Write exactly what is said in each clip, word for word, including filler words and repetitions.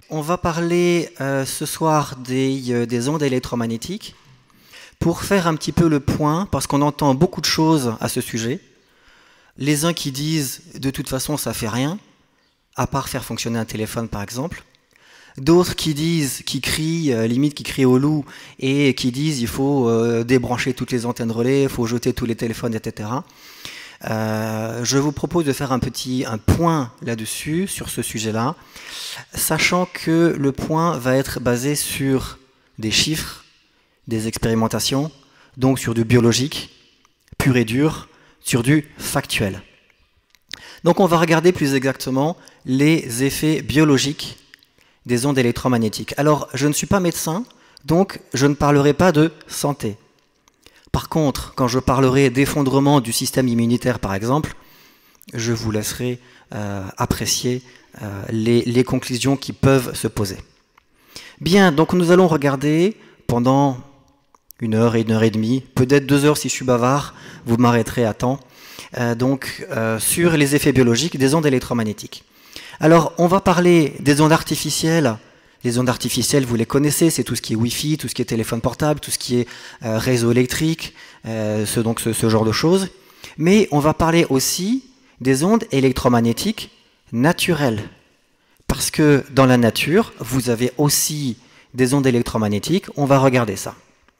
on va parler euh, ce soir des, euh, des ondes électromagnétiques pour faire un petit peu le point, parce qu'on entend beaucoup de choses à ce sujet. Les uns qui disent « de toute façon ça fait rien », à part faire fonctionner un téléphone par exemple. D'autres qui disent, qui crient, euh, limite qui crient au loup, et qui disent il faut euh, débrancher toutes les antennes relais, il faut jeter tous les téléphones, et cetera. Euh, je vous propose de faire un petit un point là-dessus, sur ce sujet-là, sachant que le point va être basé sur des chiffres, des expérimentations, donc sur du biologique, pur et dur, sur du factuel. Donc on va regarder plus exactement les effets biologiques des ondes électromagnétiques. Alors, je ne suis pas médecin, donc je ne parlerai pas de santé. Par contre, quand je parlerai d'effondrement du système immunitaire, par exemple, je vous laisserai euh, apprécier euh, les, les conclusions qui peuvent se poser. Bien, donc nous allons regarder pendant une heure et une heure et demie, peut-être deux heures si je suis bavard, vous m'arrêterez à temps, euh, donc euh, sur les effets biologiques des ondes électromagnétiques. Alors, on va parler des ondes artificielles. Les ondes artificielles, vous les connaissez, c'est tout ce qui est Wi-Fi, tout ce qui est téléphone portable, tout ce qui est euh, réseau électrique, euh, ce, donc ce, ce genre de choses. Mais on va parler aussi des ondes électromagnétiques naturelles. Parce que dans la nature, vous avez aussi des ondes électromagnétiques. On va regarder ça.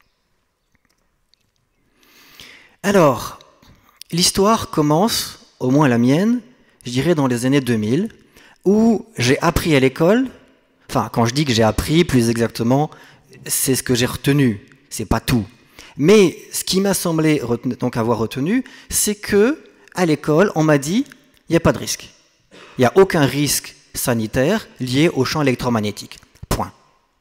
Alors, l'histoire commence, au moins la mienne, je dirais dans les années deux mille, où j'ai appris à l'école, enfin quand je dis que j'ai appris, plus exactement, c'est ce que j'ai retenu, c'est pas tout. Mais ce qui m'a semblé donc avoir retenu, c'est que à l'école, on m'a dit, il n'y a pas de risque. Il n'y a aucun risque sanitaire lié au champ électromagnétique. Point.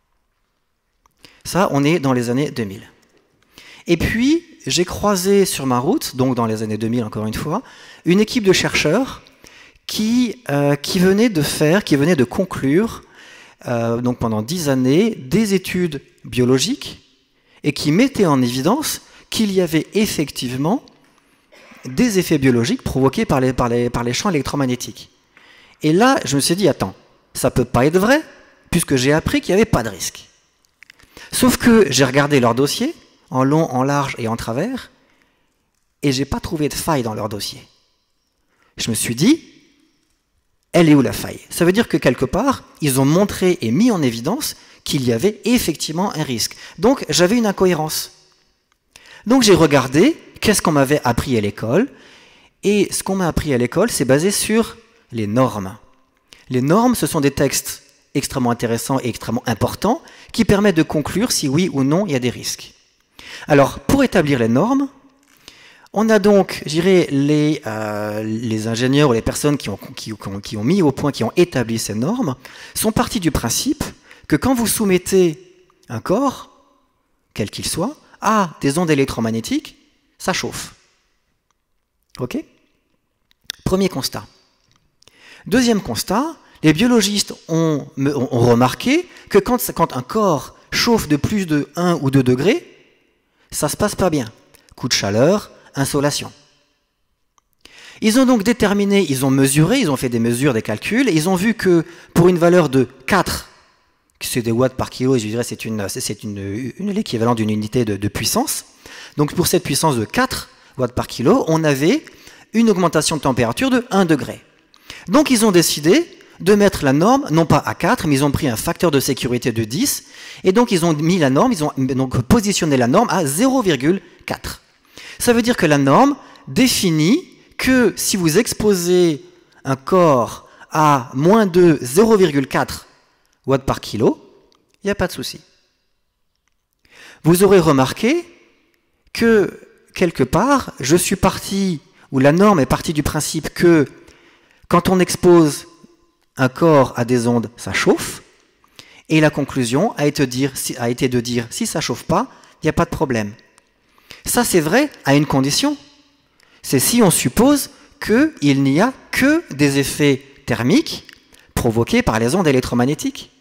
Ça, on est dans les années deux mille. Et puis, j'ai croisé sur ma route, donc dans les années deux mille encore une fois, une équipe de chercheurs Qui, euh, qui venait de faire, qui venait de conclure, euh, donc pendant dix années, des études biologiques et qui mettaient en évidence qu'il y avait effectivement des effets biologiques provoqués par les, par les, par les champs électromagnétiques. Et là, je me suis dit, attends, ça ne peut pas être vrai, puisque j'ai appris qu'il n'y avait pas de risque. Sauf que j'ai regardé leur dossier, en long, en large et en travers, et je n'ai pas trouvé de faille dans leur dossier. Je me suis dit, elle est où la faille? Ça veut dire que quelque part, ils ont montré et mis en évidence qu'il y avait effectivement un risque. Donc j'avais une incohérence. Donc j'ai regardé qu'est-ce qu'on m'avait appris à l'école, et ce qu'on m'a appris à l'école, c'est basé sur les normes. Les normes, ce sont des textes extrêmement intéressants et extrêmement importants qui permettent de conclure si oui ou non il y a des risques. Alors, pour établir les normes, on a donc, je dirais, les, euh, les ingénieurs ou les personnes qui ont, qui, qui ont mis au point, qui ont établi ces normes, sont partis du principe que quand vous soumettez un corps, quel qu'il soit, à des ondes électromagnétiques, ça chauffe. Ok? Premier constat. Deuxième constat, les biologistes ont, ont remarqué que quand, quand un corps chauffe de plus de un ou deux degrés, ça ne se passe pas bien. Coup de chaleur, insolation. Ils ont donc déterminé, ils ont mesuré, ils ont fait des mesures, des calculs, et ils ont vu que pour une valeur de quatre, c'est des watts par kilo, et je dirais c'est une, c'est une, une, l'équivalent d'une unité de, de puissance, donc pour cette puissance de quatre watts par kilo, on avait une augmentation de température de un degré. Donc ils ont décidé de mettre la norme, non pas à quatre, mais ils ont pris un facteur de sécurité de dix, et donc ils ont mis la norme, ils ont donc positionné la norme à zéro virgule quatre. Ça veut dire que la norme définit que si vous exposez un corps à moins de zéro virgule quatre watts par kilo, il n'y a pas de souci. Vous aurez remarqué que, quelque part, je suis parti, ou la norme est partie du principe que quand on expose un corps à des ondes, ça chauffe, et la conclusion a été de dire, a été de dire si ça ne chauffe pas, il n'y a pas de problème. Ça, c'est vrai à une condition. C'est si on suppose qu'il n'y a que des effets thermiques provoqués par les ondes électromagnétiques.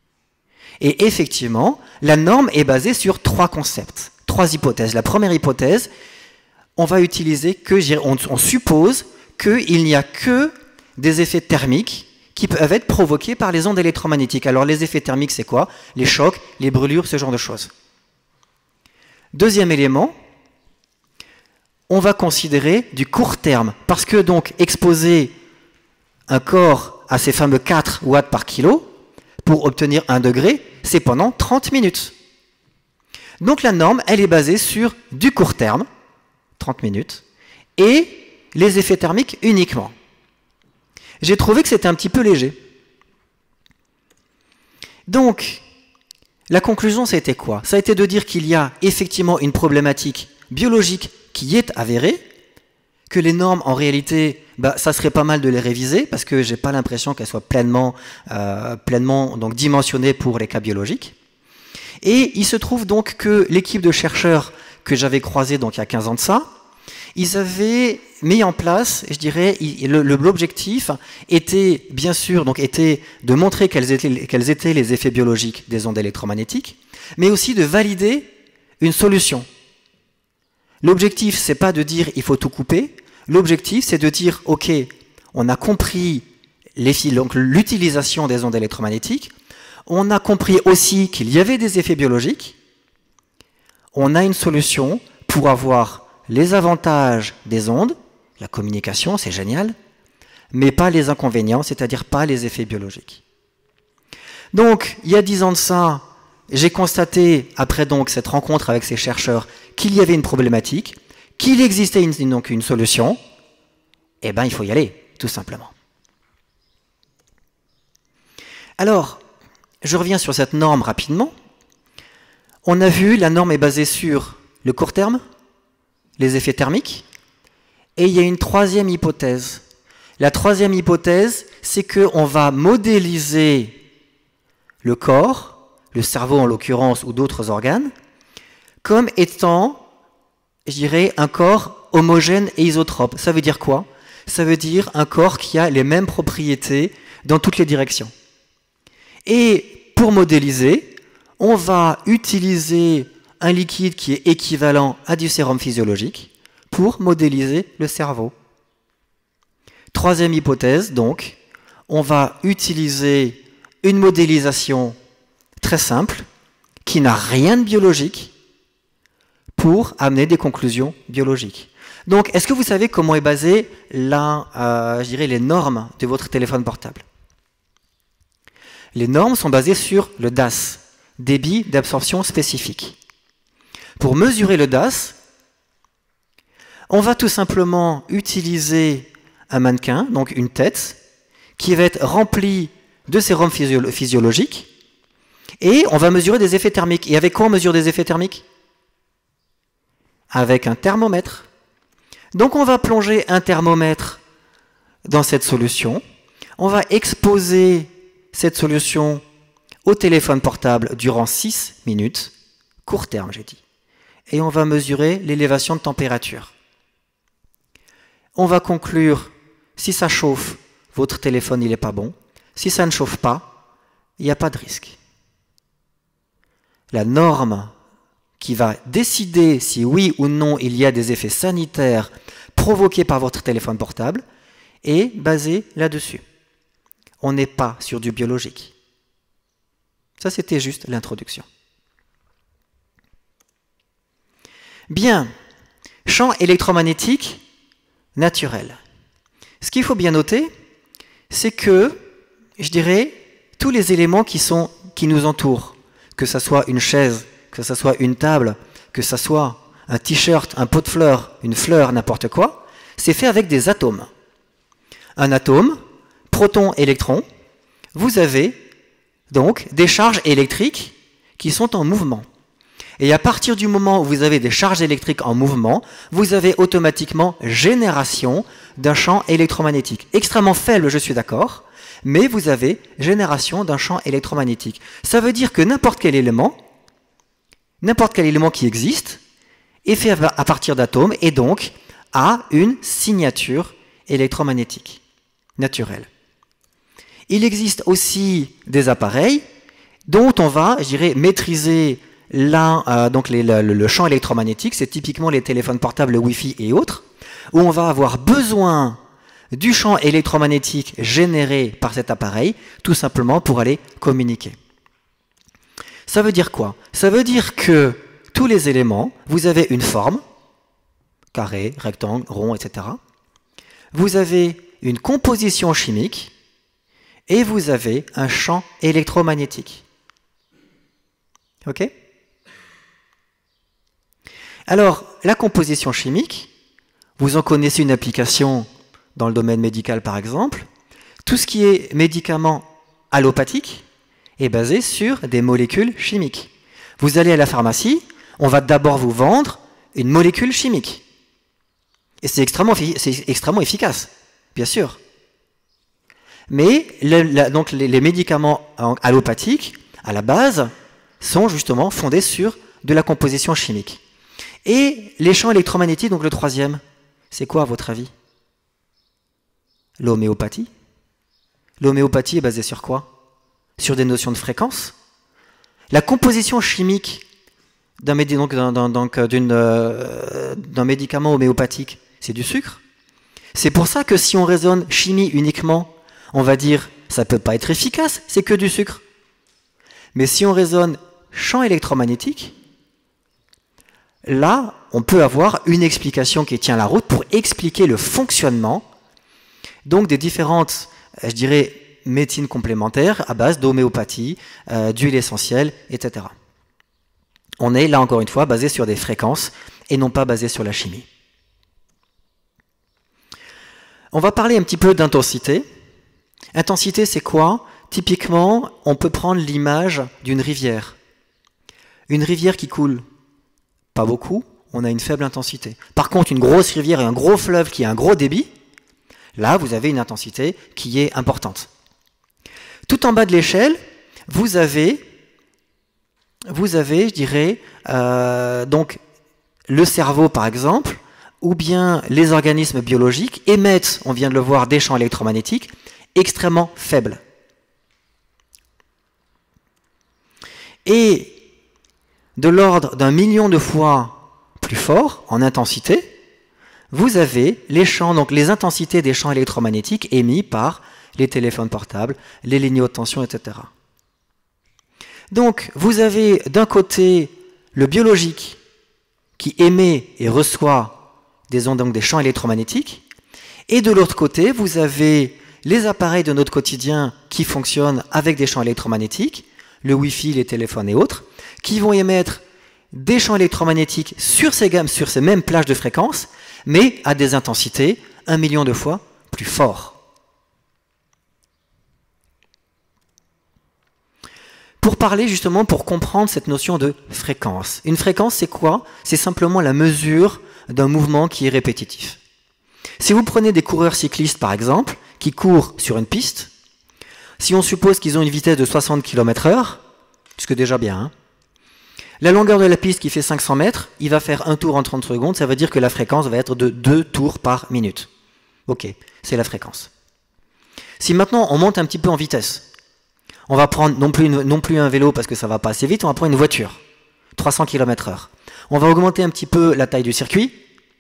Et effectivement, la norme est basée sur trois concepts, trois hypothèses. La première hypothèse, on va utiliser que, on, on suppose qu'il n'y a que des effets thermiques qui peuvent être provoqués par les ondes électromagnétiques. Alors les effets thermiques, c'est quoi? Les chocs, les brûlures, ce genre de choses. Deuxième élément, on va considérer du court terme, parce que donc exposer un corps à ces fameux quatre watts par kilo, pour obtenir un degré, c'est pendant trente minutes. Donc la norme, elle est basée sur du court terme, trente minutes, et les effets thermiques uniquement. J'ai trouvé que c'était un petit peu léger. Donc, la conclusion, c'était quoi? Ça a été de dire qu'il y a effectivement une problématique biologique qui est avérée, que les normes, en réalité, bah, ça serait pas mal de les réviser, parce que j'ai pas l'impression qu'elles soient pleinement, euh, pleinement donc, dimensionnées pour les cas biologiques. Et il se trouve donc que l'équipe de chercheurs que j'avais croisée donc, il y a quinze ans de ça, ils avaient mis en place, je dirais, l'objectif était bien sûr donc, était de montrer quels étaient, quels étaient les effets biologiques des ondes électromagnétiques, mais aussi de valider une solution. L'objectif, c'est pas de dire il faut tout couper, l'objectif, c'est de dire ok, on a compris l'utilisation des ondes électromagnétiques, on a compris aussi qu'il y avait des effets biologiques, on a une solution pour avoir les avantages des ondes, la communication, c'est génial, mais pas les inconvénients, c'est-à-dire pas les effets biologiques. Donc, il y a dix ans de ça, j'ai constaté, après donc cette rencontre avec ces chercheurs, qu'il y avait une problématique, qu'il existait une, donc une solution, et bien il faut y aller, tout simplement. Alors, je reviens sur cette norme rapidement. On a vu, la norme est basée sur le court terme, les effets thermiques, et il y a une troisième hypothèse. La troisième hypothèse, c'est qu'on va modéliser le corps, le cerveau en l'occurrence, ou d'autres organes, comme étant, je dirais, un corps homogène et isotrope. Ça veut dire quoi? Ça veut dire un corps qui a les mêmes propriétés dans toutes les directions. Et pour modéliser, on va utiliser un liquide qui est équivalent à du sérum physiologique pour modéliser le cerveau. Troisième hypothèse, donc, on va utiliser une modélisation très simple, qui n'a rien de biologique, pour amener des conclusions biologiques. Donc, est-ce que vous savez comment est basée la, euh, je dirais, les normes de votre téléphone portable? Les normes sont basées sur le D A S, débit d'absorption spécifique. Pour mesurer le D A S, on va tout simplement utiliser un mannequin, donc une tête, qui va être remplie de sérum physio- physiologique, et on va mesurer des effets thermiques. Et avec quoi on mesure des effets thermiques? Avec un thermomètre. Donc on va plonger un thermomètre dans cette solution, on va exposer cette solution au téléphone portable durant six minutes, court terme j'ai dit, et on va mesurer l'élévation de température. On va conclure, si ça chauffe, votre téléphone il n'est pas bon, si ça ne chauffe pas, il n'y a pas de risque. La norme qui va décider si oui ou non il y a des effets sanitaires provoqués par votre téléphone portable est basée là-dessus. On n'est pas sur du biologique. Ça, c'était juste l'introduction. Bien, champ électromagnétique naturel. Ce qu'il faut bien noter, c'est que, je dirais, tous les éléments qui, sont, qui nous entourent, que ce soit une chaise, que ce soit une table, que ce soit un t-shirt, un pot de fleurs, une fleur, n'importe quoi, c'est fait avec des atomes. Un atome, proton, électron, vous avez donc des charges électriques qui sont en mouvement. Et à partir du moment où vous avez des charges électriques en mouvement, vous avez automatiquement génération d'un champ électromagnétique. Extrêmement faible, je suis d'accord, mais vous avez génération d'un champ électromagnétique. Ça veut dire que n'importe quel élément, n'importe quel élément qui existe, est fait à partir d'atomes et donc a une signature électromagnétique naturelle. Il existe aussi des appareils dont on va, je dirais, maîtriser la, euh, donc les, le, le champ électromagnétique, c'est typiquement les téléphones portables, le Wi-Fi et autres, où on va avoir besoin du champ électromagnétique généré par cet appareil, tout simplement pour aller communiquer. Ça veut dire quoi? Ça veut dire que tous les éléments, vous avez une forme, carré, rectangle, rond, et cetera. Vous avez une composition chimique et vous avez un champ électromagnétique. Ok? Alors, la composition chimique, vous en connaissez une application dans le domaine médical par exemple. Tout ce qui est médicament allopathique est basé sur des molécules chimiques. Vous allez à la pharmacie, on va d'abord vous vendre une molécule chimique. Et c'est extrêmement, c'est extrêmement efficace, bien sûr. Mais le, la, donc les, les médicaments allopathiques, à la base, sont justement fondés sur de la composition chimique. Et les champs électromagnétiques, donc le troisième, c'est quoi à votre avis? L'homéopathie. L'homéopathie est basée sur quoi? Sur des notions de fréquence. La composition chimique d'un euh, médicament homéopathique, c'est du sucre. C'est pour ça que si on raisonne chimie uniquement, on va dire ça ne peut pas être efficace, c'est que du sucre. Mais si on raisonne champ électromagnétique, là, on peut avoir une explication qui tient la route pour expliquer le fonctionnement donc des différentes, je dirais, médecines complémentaires à base d'homéopathie, euh, d'huile essentielle, et cetera. On est, là encore une fois, basé sur des fréquences et non pas basé sur la chimie. On va parler un petit peu d'intensité. Intensité, c'est quoi? Typiquement, on peut prendre l'image d'une rivière. Une rivière qui coule pas beaucoup, on a une faible intensité. Par contre, une grosse rivière et un gros fleuve qui a un gros débit, là, vous avez une intensité qui est importante. Tout en bas de l'échelle, vous avez, vous avez, je dirais, euh, donc le cerveau, par exemple, ou bien les organismes biologiques émettent, on vient de le voir, des champs électromagnétiques extrêmement faibles. Et de l'ordre d'un million de fois plus fort en intensité, vous avez les champs, donc les intensités des champs électromagnétiques émis par les téléphones portables, les lignes haute tension, et cetera. Donc, vous avez d'un côté le biologique qui émet et reçoit des ondes, donc des champs électromagnétiques, et de l'autre côté, vous avez les appareils de notre quotidien qui fonctionnent avec des champs électromagnétiques, le Wi-Fi, les téléphones et autres, qui vont émettre des champs électromagnétiques sur ces gammes, sur ces mêmes plages de fréquences, mais à des intensités un million de fois plus fortes. Pour parler justement, pour comprendre cette notion de fréquence. Une fréquence, c'est quoi? C'est simplement la mesure d'un mouvement qui est répétitif. Si vous prenez des coureurs cyclistes, par exemple, qui courent sur une piste, si on suppose qu'ils ont une vitesse de soixante kilomètres heure, puisque déjà bien, hein, la longueur de la piste qui fait cinq cents mètres, il va faire un tour en trente secondes, ça veut dire que la fréquence va être de deux tours par minute. Ok, c'est la fréquence. Si maintenant on monte un petit peu en vitesse, on va prendre non plus, une, non plus un vélo parce que ça va pas assez vite, on va prendre une voiture, trois cents kilomètres heure. On va augmenter un petit peu la taille du circuit,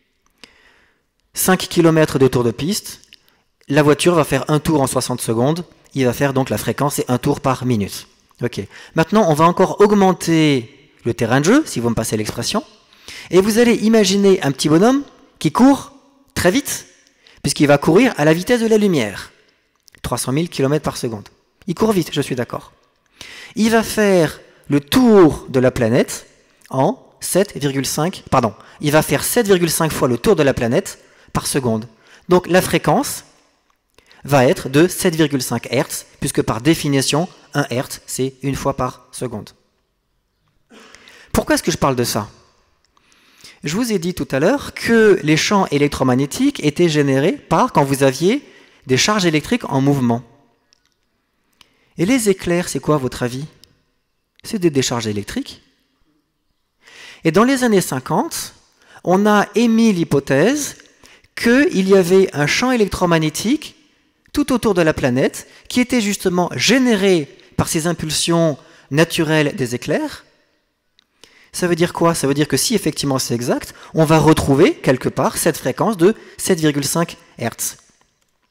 cinq kilomètres de tour de piste, la voiture va faire un tour en soixante secondes, il va faire donc la fréquence, c'est un tour par minute. Ok. Maintenant, on va encore augmenter le terrain de jeu, si vous me passez l'expression, et vous allez imaginer un petit bonhomme qui court très vite, puisqu'il va courir à la vitesse de la lumière, trois cent mille kilomètres par seconde. Il court vite, je suis d'accord. Il va faire le tour de la planète en sept virgule cinq, pardon, il va faire sept virgule cinq fois le tour de la planète par seconde. Donc la fréquence va être de sept virgule cinq hertz, puisque par définition, un hertz, c'est une fois par seconde. Pourquoi est-ce que je parle de ça? Je vous ai dit tout à l'heure que les champs électromagnétiques étaient générés par quand vous aviez des charges électriques en mouvement. Et les éclairs, c'est quoi à votre avis? C'est des décharges électriques. Et dans les années cinquante, on a émis l'hypothèse qu'il y avait un champ électromagnétique tout autour de la planète qui était justement généré par ces impulsions naturelles des éclairs. Ça veut dire quoi? Ça veut dire que si effectivement c'est exact, on va retrouver quelque part cette fréquence de sept virgule cinq hertz.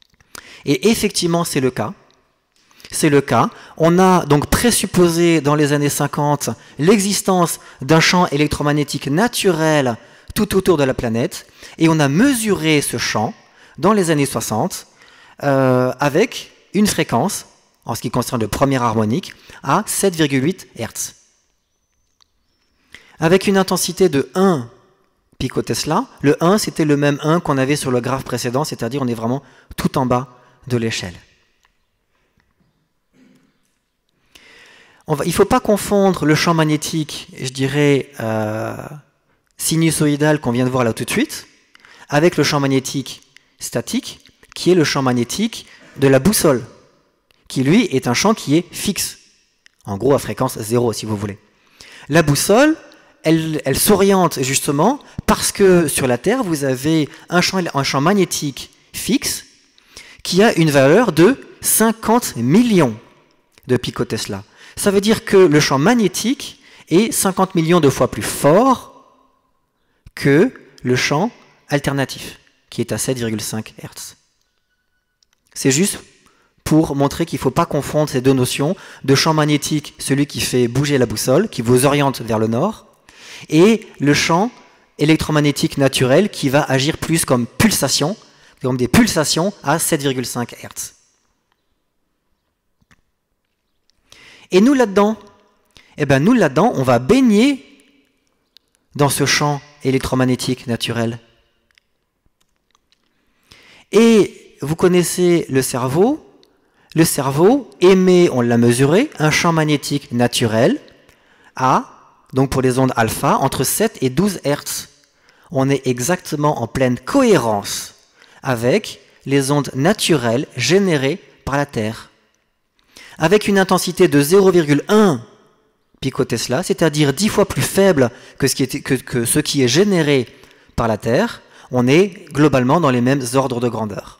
Et effectivement, c'est le cas. C'est le cas. On a donc présupposé dans les années cinquante l'existence d'un champ électromagnétique naturel tout autour de la planète, et on a mesuré ce champ dans les années soixante euh, avec une fréquence, en ce qui concerne le premier harmonique, à sept virgule huit hertz. Avec une intensité de un picotesla, le un c'était le même un qu'on avait sur le graphe précédent, c'est-à-dire on est vraiment tout en bas de l'échelle. Il ne faut pas confondre le champ magnétique, je dirais, euh, sinusoïdal qu'on vient de voir là tout de suite, avec le champ magnétique statique, qui est le champ magnétique de la boussole, qui lui est un champ qui est fixe, en gros à fréquence zéro si vous voulez. La boussole, elle, elle s'oriente justement parce que sur la Terre, vous avez un champ, un champ magnétique fixe qui a une valeur de cinquante millions de picotesla. Ça veut dire que le champ magnétique est cinquante millions de fois plus fort que le champ alternatif, qui est à sept virgule cinq hertz. C'est juste pour montrer qu'il ne faut pas confondre ces deux notions de champ magnétique, celui qui fait bouger la boussole, qui vous oriente vers le nord, et le champ électromagnétique naturel qui va agir plus comme pulsation, comme des pulsations à sept virgule cinq hertz. Et nous là-dedans, eh ben nous là-dedans, on va baigner dans ce champ électromagnétique naturel. Et vous connaissez le cerveau. Le cerveau émet, on l'a mesuré, un champ magnétique naturel à, donc pour les ondes alpha, entre sept et douze hertz. On est exactement en pleine cohérence avec les ondes naturelles générées par la Terre. Avec une intensité de zéro virgule un picotesla, c'est-à-dire dix fois plus faible que ce, qui est, que, que ce qui est généré par la Terre, on est globalement dans les mêmes ordres de grandeur.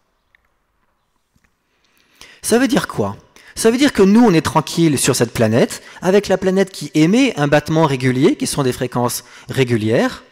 Ça veut dire quoi? Ça veut dire que nous, on est tranquille sur cette planète, avec la planète qui émet un battement régulier, qui sont des fréquences régulières,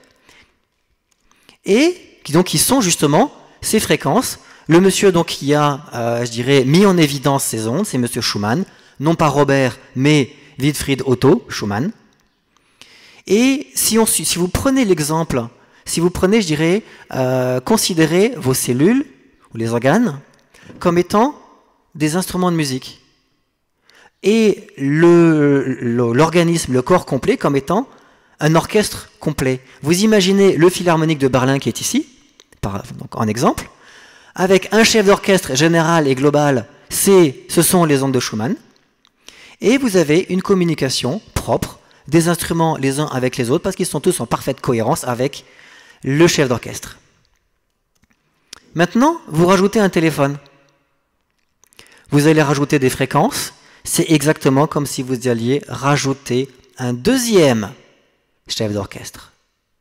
et qui, donc, qui sont justement ces fréquences. Le monsieur donc, qui a, euh, je dirais, mis en évidence ces ondes, c'est monsieur Schumann, non pas Robert, mais Wilfried Otto Schumann. Et si, on, si vous prenez l'exemple, si vous prenez, je dirais, euh, considérez vos cellules, ou les organes, comme étant des instruments de musique, et l'organisme, le, le corps complet, comme étant un orchestre complet. Vous imaginez le Philharmonique de Berlin qui est ici, par, donc en exemple, avec un chef d'orchestre général et global, ce sont les ondes de Schumann, et vous avez une communication propre des instruments les uns avec les autres, parce qu'ils sont tous en parfaite cohérence avec le chef d'orchestre. Maintenant, vous rajoutez un téléphone. Vous allez rajouter des fréquences, c'est exactement comme si vous alliez rajouter un deuxième chef d'orchestre.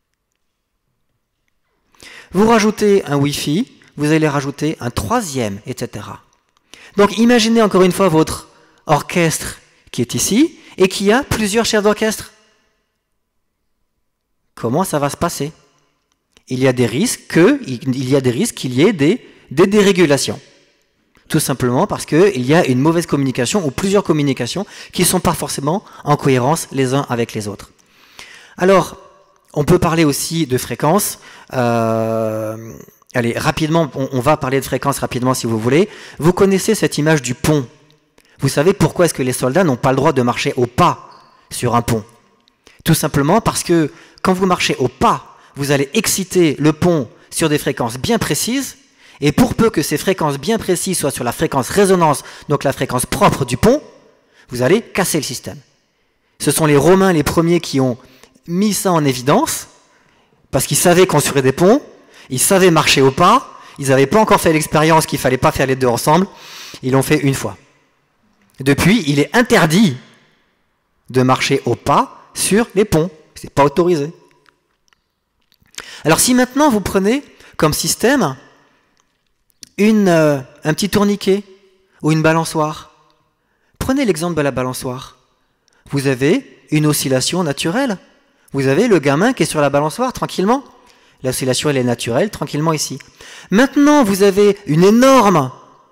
Vous rajoutez un Wi-Fi, vous allez rajouter un troisième, et cetera. Donc imaginez encore une fois votre orchestre qui est ici et qui a plusieurs chefs d'orchestre. Comment ça va se passer? Il y a des risques que, il y a des risques qu'il y ait des, des dérégulations. Tout simplement parce qu'il y a une mauvaise communication ou plusieurs communications qui ne sont pas forcément en cohérence les uns avec les autres. Alors, on peut parler aussi de fréquences. Euh, allez, rapidement, on, on va parler de fréquences rapidement si vous voulez. Vous connaissez cette image du pont. Vous savez pourquoi est-ce que les soldats n'ont pas le droit de marcher au pas sur un pont? Tout simplement parce que quand vous marchez au pas, vous allez exciter le pont sur des fréquences bien précises. Et pour peu que ces fréquences bien précises soient sur la fréquence résonance, donc la fréquence propre du pont, vous allez casser le système. Ce sont les Romains les premiers qui ont mis ça en évidence, parce qu'ils savaient construire des ponts, ils savaient marcher au pas, ils n'avaient pas encore fait l'expérience qu'il ne fallait pas faire les deux ensemble, ils l'ont fait une fois. Depuis, il est interdit de marcher au pas sur les ponts, ce n'est pas autorisé. Alors si maintenant vous prenez comme système Une, euh, un petit tourniquet ou une balançoire. Prenez l'exemple de la balançoire. Vous avez une oscillation naturelle. Vous avez le gamin qui est sur la balançoire tranquillement. L'oscillation elle est naturelle tranquillement ici. Maintenant vous avez une énorme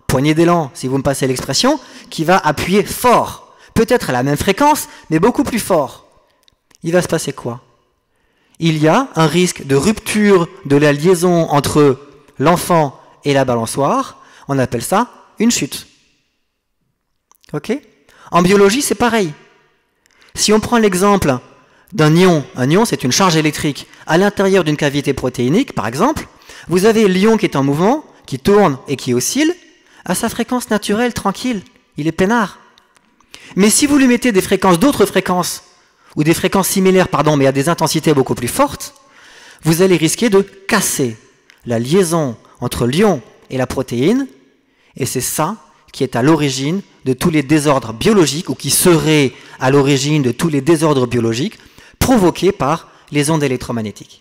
poignée d'élan, si vous me passez l'expression, qui va appuyer fort. Peut-être à la même fréquence, mais beaucoup plus fort. Il va se passer quoi? Il y a un risque de rupture de la liaison entre l'enfant et la balançoire. On appelle ça une chute. Ok? En biologie, c'est pareil. Si on prend l'exemple d'un ion, un ion c'est une charge électrique, à l'intérieur d'une cavité protéinique, par exemple, vous avez l'ion qui est en mouvement, qui tourne et qui oscille, à sa fréquence naturelle, tranquille, il est peinard. Mais si vous lui mettez des fréquences, d'autres fréquences, ou des fréquences similaires, pardon, mais à des intensités beaucoup plus fortes, vous allez risquer de casser la liaison entre l'ion et la protéine, et c'est ça qui est à l'origine de tous les désordres biologiques, ou qui serait à l'origine de tous les désordres biologiques provoqués par les ondes électromagnétiques.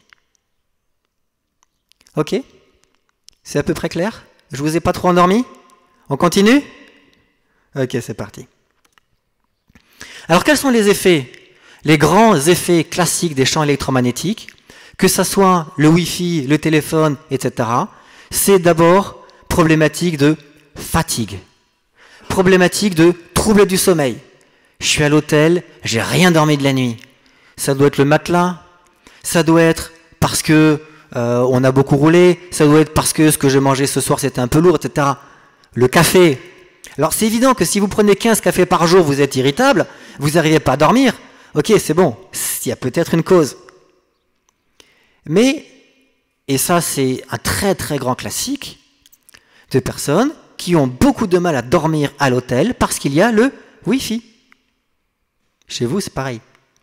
Ok? C'est à peu près clair? Je vous ai pas trop endormi? On continue? Ok, c'est parti. Alors quels sont les effets? Les grands effets classiques des champs électromagnétiques, que ce soit le Wi-Fi, le téléphone, et cetera, c'est d'abord problématique de fatigue, problématique de troubles du sommeil. Je suis à l'hôtel, j'ai rien dormi de la nuit. Ça doit être le matelas, ça doit être parce que euh, on a beaucoup roulé, ça doit être parce que ce que j'ai mangé ce soir c'était un peu lourd, et cetera. Le café. Alors c'est évident que si vous prenez quinze cafés par jour, vous êtes irritable, vous n'arrivez pas à dormir. Ok, c'est bon, il y a peut-être une cause. Mais, et ça c'est un très très grand classique, de personnes qui ont beaucoup de mal à dormir à l'hôtel parce qu'il y a le Wi-Fi. Chez vous, c'est pareil.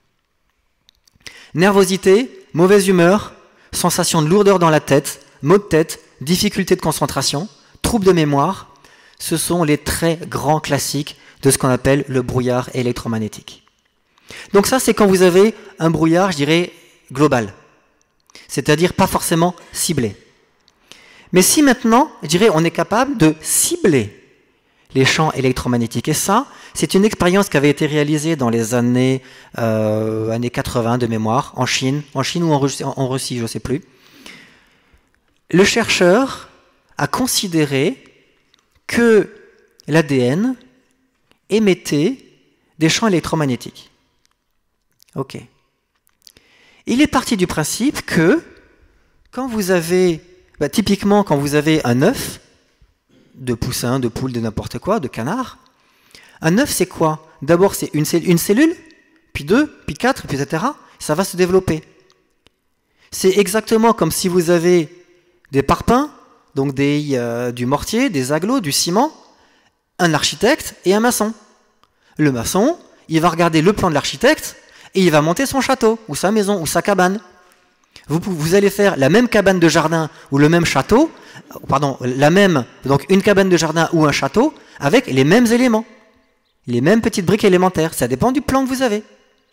Nervosité, mauvaise humeur, sensation de lourdeur dans la tête, maux de tête, difficulté de concentration, troubles de mémoire, ce sont les très grands classiques de ce qu'on appelle le brouillard électromagnétique. Donc ça, c'est quand vous avez un brouillard, je dirais, global, c'est-à-dire pas forcément ciblé. Mais si maintenant, je dirais, on est capable de cibler les champs électromagnétiques, et ça, c'est une expérience qui avait été réalisée dans les années, euh, années quatre-vingts de mémoire, en Chine, en Chine ou en Russie, en Russie, je ne sais plus. Le chercheur a considéré que l'A D N émettait des champs électromagnétiques. Ok. Il est parti du principe que quand vous avez, bah, typiquement quand vous avez un œuf, de poussin, de poule, de n'importe quoi, de canard, un œuf c'est quoi? D'abord c'est une, une cellule, puis deux, puis quatre, puis et cetera. Ça va se développer. C'est exactement comme si vous avez des parpaings, donc des, euh, du mortier, des agglos, du ciment, un architecte et un maçon. Le maçon, il va regarder le plan de l'architecte et il va monter son château, ou sa maison, ou sa cabane. Vous, vous allez faire la même cabane de jardin ou le même château, pardon, la même, donc une cabane de jardin ou un château, avec les mêmes éléments, les mêmes petites briques élémentaires. Ça dépend du plan que vous avez.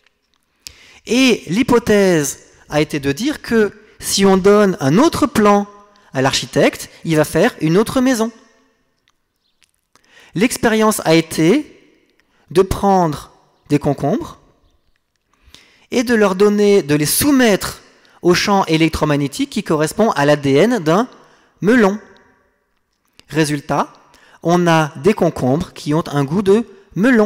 Et l'hypothèse a été de dire que si on donne un autre plan à l'architecte, il va faire une autre maison. L'expérience a été de prendre des concombres et de leur donner, de les soumettre au champ électromagnétique qui correspond à l'A D N d'un melon. Résultat, on a des concombres qui ont un goût de melon.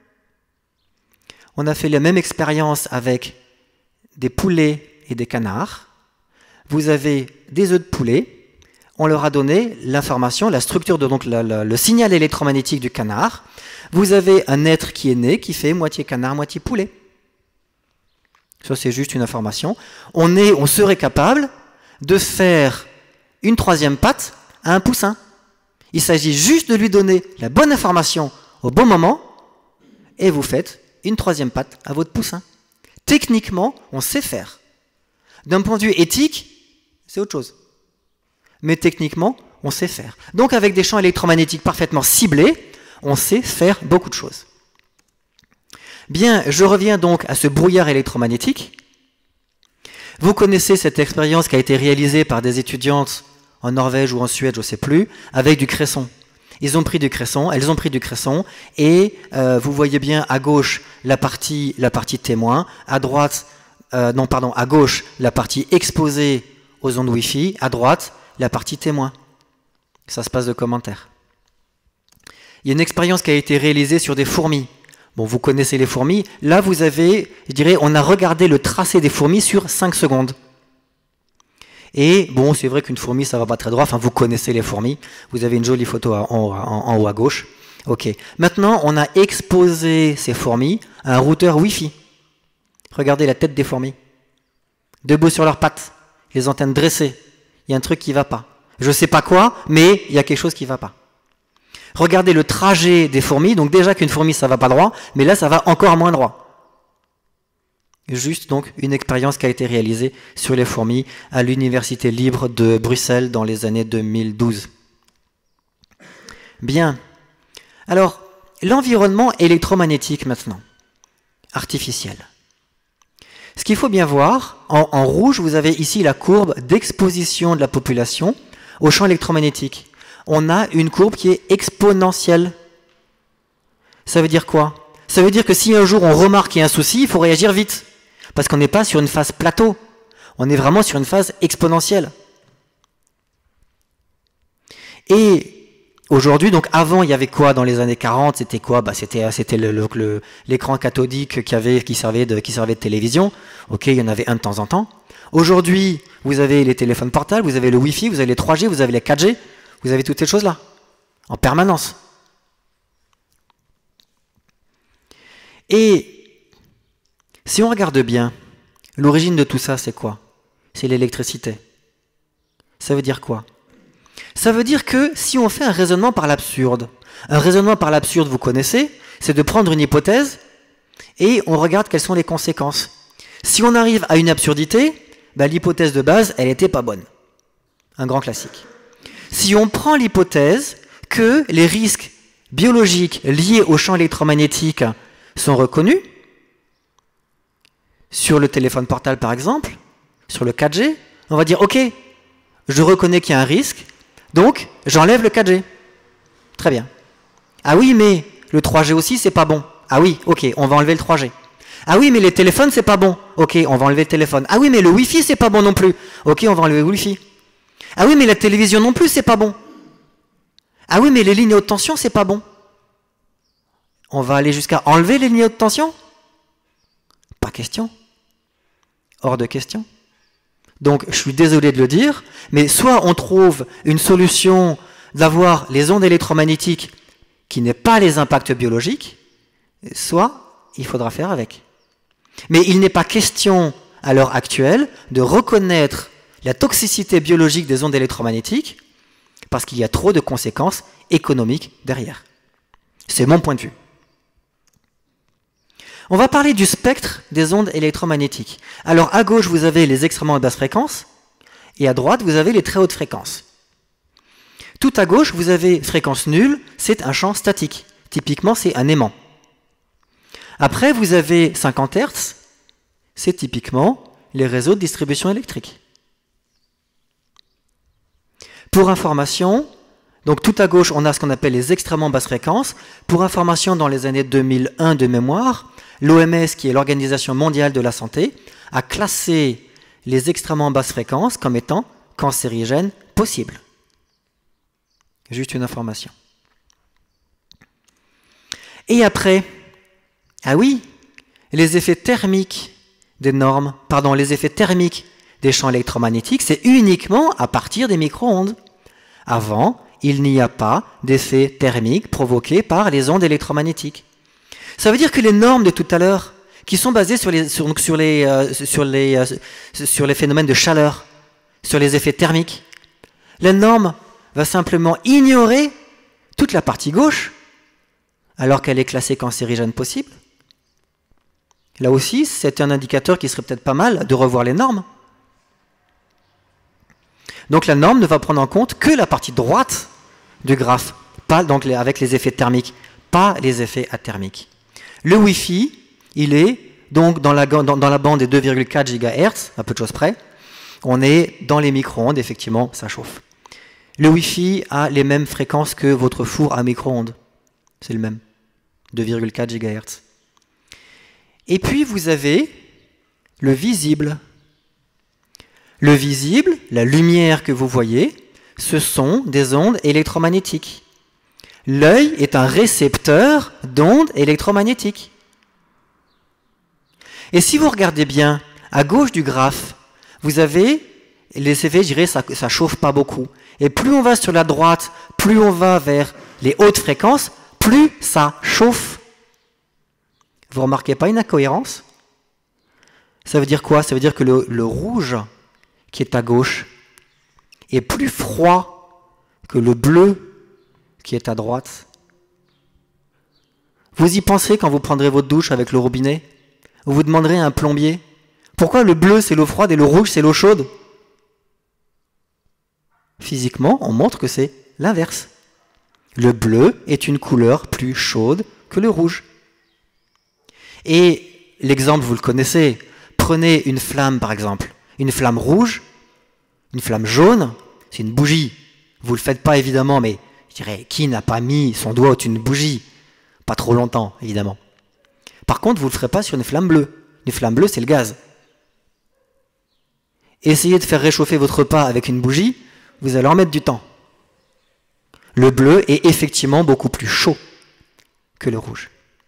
On a fait la même expérience avec des poulets et des canards. Vous avez des œufs de poulet, on leur a donné l'information, la structure, de, donc la, la, le signal électromagnétique du canard. Vous avez un être qui est né, qui fait moitié canard, moitié poulet. Ça, c'est juste une information. On, est, on serait capable de faire une troisième patte à un poussin. Il s'agit juste de lui donner la bonne information au bon moment, et vous faites une troisième patte à votre poussin. Techniquement, on sait faire. D'un point de vue éthique, c'est autre chose. Mais techniquement, on sait faire. Donc avec des champs électromagnétiques parfaitement ciblés, on sait faire beaucoup de choses. Bien, je reviens donc à ce brouillard électromagnétique. Vous connaissez cette expérience qui a été réalisée par des étudiantes en Norvège ou en Suède, je ne sais plus, avec du cresson. Ils ont pris du cresson, elles ont pris du cresson, et euh, vous voyez bien à gauche la partie, la partie témoin, à droite, euh, non pardon, à gauche la partie exposée aux ondes Wi-Fi, à droite la partie témoin. Ça se passe de commentaires. Il y a une expérience qui a été réalisée sur des fourmis. Bon, vous connaissez les fourmis. Là, vous avez, je dirais, on a regardé le tracé des fourmis sur cinq secondes. Et bon, c'est vrai qu'une fourmi, ça va pas très droit. Enfin, vous connaissez les fourmis. Vous avez une jolie photo en, en, en haut à gauche. Ok. Maintenant, on a exposé ces fourmis à un routeur Wi-Fi. Regardez la tête des fourmis. Debout sur leurs pattes, les antennes dressées. Il y a un truc qui ne va pas. Je ne sais pas quoi, mais il y a quelque chose qui ne va pas. Regardez le trajet des fourmis. Donc déjà qu'une fourmi, ça ne va pas droit, mais là, ça va encore moins droit. Juste donc une expérience qui a été réalisée sur les fourmis à l'Université libre de Bruxelles dans les années deux mille douze. Bien. Alors, l'environnement électromagnétique maintenant, artificiel. Ce qu'il faut bien voir, en, en rouge, vous avez ici la courbe d'exposition de la population au champ électromagnétique. On a une courbe qui est exponentielle. Ça veut dire quoi? Ça veut dire que si un jour on remarque qu'il y a un souci, il faut réagir vite. Parce qu'on n'est pas sur une phase plateau. On est vraiment sur une phase exponentielle. Et aujourd'hui, donc avant, il y avait quoi dans les années quarante? C'était quoi? Bah, c'était c'était le, le, le, l'écran cathodique qui, avait, qui, servait de, qui servait de télévision. Ok, il y en avait un de temps en temps. Aujourd'hui, vous avez les téléphones portables, vous avez le Wi-Fi, vous avez les trois G, vous avez les quatre G. Vous avez toutes ces choses-là, en permanence. Et si on regarde bien, l'origine de tout ça, c'est quoi? C'est l'électricité. Ça veut dire quoi? Ça veut dire que si on fait un raisonnement par l'absurde, un raisonnement par l'absurde, vous connaissez, c'est de prendre une hypothèse et on regarde quelles sont les conséquences. Si on arrive à une absurdité, ben, l'hypothèse de base, elle n'était pas bonne. Un grand classique. Si on prend l'hypothèse que les risques biologiques liés au champ électromagnétique sont reconnus, sur le téléphone portable par exemple, sur le quatre G, on va dire ok, je reconnais qu'il y a un risque, donc j'enlève le quatre G. Très bien. Ah oui, mais le trois G aussi, c'est pas bon. Ah oui, ok, on va enlever le trois G. Ah oui, mais les téléphones, c'est pas bon. Ok, on va enlever le téléphone. Ah oui, mais le Wi-Fi, c'est pas bon non plus. Ok, on va enlever le Wi-Fi. Ah oui, mais la télévision non plus, c'est pas bon. Ah oui, mais les lignes haute tension, c'est pas bon. On va aller jusqu'à enlever les lignes haute tension? Pas question. Hors de question. Donc, je suis désolé de le dire, mais soit on trouve une solution d'avoir les ondes électromagnétiques qui n'est pas les impacts biologiques, soit il faudra faire avec. Mais il n'est pas question, à l'heure actuelle, de reconnaître la toxicité biologique des ondes électromagnétiques parce qu'il y a trop de conséquences économiques derrière. C'est mon point de vue. On va parler du spectre des ondes électromagnétiques. Alors à gauche, vous avez les extrêmement basses fréquences et à droite, vous avez les très hautes fréquences. Tout à gauche, vous avez fréquence nulle, c'est un champ statique. Typiquement, c'est un aimant. Après, vous avez cinquante hertz, c'est typiquement les réseaux de distribution électrique. Pour information, donc tout à gauche, on a ce qu'on appelle les extrêmement basses fréquences. Pour information, dans les années deux mille un de mémoire, l'O M S, qui est l'Organisation mondiale de la santé, a classé les extrêmement basses fréquences comme étant cancérigènes possibles. Juste une information. Et après, ah oui, les effets thermiques des normes, pardon, les effets thermiques des champs électromagnétiques, c'est uniquement à partir des micro-ondes. Avant, il n'y a pas d'effet thermique provoqué par les ondes électromagnétiques. Ça veut dire que les normes de tout à l'heure, qui sont basées sur les, sur, sur, les, euh, sur, les, euh, sur les phénomènes de chaleur, sur les effets thermiques, la norme va simplement ignorer toute la partie gauche, alors qu'elle est classée cancérigène possible. Là aussi, c'est un indicateur qui serait peut-être pas mal de revoir les normes. Donc la norme ne va prendre en compte que la partie droite du graphe, pas donc les, avec les effets thermiques, pas les effets athermiques. Le Wi-Fi, il est donc dans la, dans, dans la bande des deux virgule quatre gigahertz, à peu de choses près. On est dans les micro-ondes, effectivement, ça chauffe. Le Wi-Fi a les mêmes fréquences que votre four à micro-ondes. C'est le même, deux virgule quatre gigahertz. Et puis vous avez le visible. Le visible, la lumière que vous voyez, ce sont des ondes électromagnétiques. L'œil est un récepteur d'ondes électromagnétiques. Et si vous regardez bien, à gauche du graphe, vous avez les effets, je dirais, ça ne chauffe pas beaucoup. Et plus on va sur la droite, plus on va vers les hautes fréquences, plus ça chauffe. Vous ne remarquez pas une incohérence? Ça veut dire quoi? Ça veut dire que le, le rouge qui est à gauche est plus froid que le bleu qui est à droite. Vous y penserez quand vous prendrez votre douche avec le robinet? Vous vous demanderez à un plombier, pourquoi le bleu c'est l'eau froide et le rouge c'est l'eau chaude? Physiquement, on montre que c'est l'inverse. Le bleu est une couleur plus chaude que le rouge. Et l'exemple, vous le connaissez. Prenez une flamme, par exemple. Une flamme rouge, une flamme jaune, c'est une bougie. Vous ne le faites pas, évidemment, mais je dirais, qui n'a pas mis son doigt au-dessus d'une bougie? Pas trop longtemps, évidemment. Par contre, vous ne le ferez pas sur une flamme bleue. Une flamme bleue, c'est le gaz. Essayez de faire réchauffer votre repas avec une bougie, vous allez en mettre du temps. Le bleu est effectivement beaucoup plus chaud que le rouge.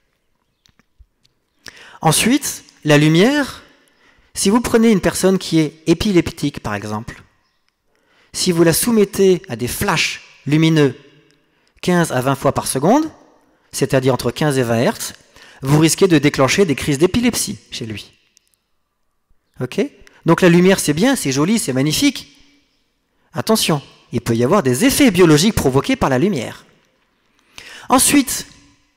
Ensuite, la lumière, si vous prenez une personne qui est épileptique, par exemple, si vous la soumettez à des flashs lumineux quinze à vingt fois par seconde, c'est-à-dire entre quinze et vingt hertz, vous risquez de déclencher des crises d'épilepsie chez lui. Ok? Donc la lumière, c'est bien, c'est joli, c'est magnifique. Attention, il peut y avoir des effets biologiques provoqués par la lumière. Ensuite,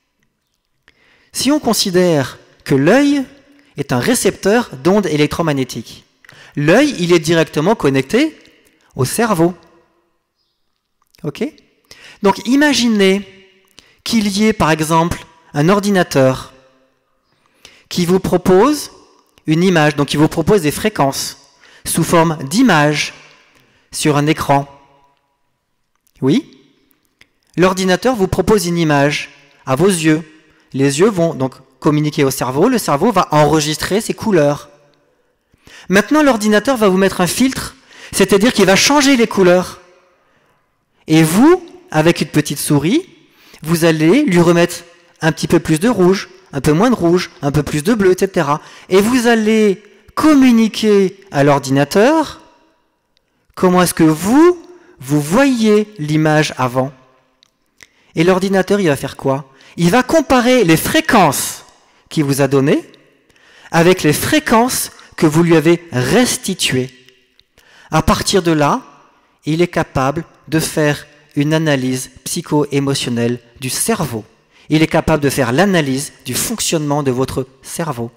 si on considère que l'œil est un récepteur d'ondes électromagnétiques, l'œil, il est directement connecté au cerveau. Ok? Donc imaginez qu'il y ait par exemple un ordinateur qui vous propose une image, donc qui vous propose des fréquences sous forme d'images sur un écran. Oui? L'ordinateur vous propose une image à vos yeux. Les yeux vont donc communiquer au cerveau, le cerveau va enregistrer ces couleurs. Maintenant, l'ordinateur va vous mettre un filtre, c'est-à-dire qu'il va changer les couleurs. Et vous, avec une petite souris, vous allez lui remettre un petit peu plus de rouge, un peu moins de rouge, un peu plus de bleu, et cetera. Et vous allez communiquer à l'ordinateur comment est-ce que vous, vous voyez l'image avant. Et l'ordinateur, il va faire quoi? Il va comparer les fréquences qu'il vous a données avec les fréquences que vous lui avez restituées. À partir de là, il est capable de faire une analyse psycho-émotionnelle du cerveau. Il est capable de faire l'analyse du fonctionnement de votre cerveau.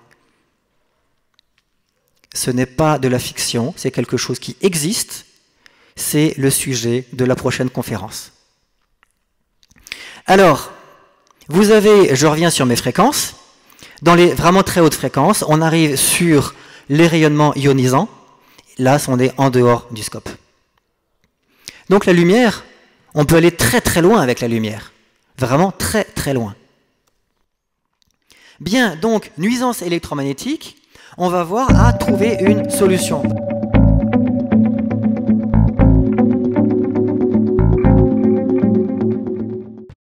Ce n'est pas de la fiction, c'est quelque chose qui existe. C'est le sujet de la prochaine conférence. Alors, vous avez, je reviens sur mes fréquences. Dans les vraiment très hautes fréquences, on arrive sur les rayonnements ionisants. Là, on est en dehors du scope. Donc la lumière, on peut aller très très loin avec la lumière. Vraiment très très loin. Bien, donc, nuisance électromagnétique, on va voir à trouver une solution.